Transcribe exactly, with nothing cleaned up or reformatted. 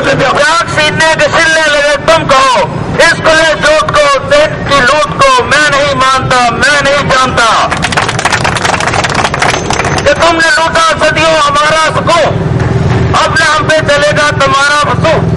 व्याग सीने के सिलने लगे तुम कहो इस खुले झूठ को, देश की लूट को मैं नहीं मानता, मैं नहीं जानता कि तुमने लूटा सदियों हमारा सुकून, अब न हम पे चलेगा तुम्हारा वसूल।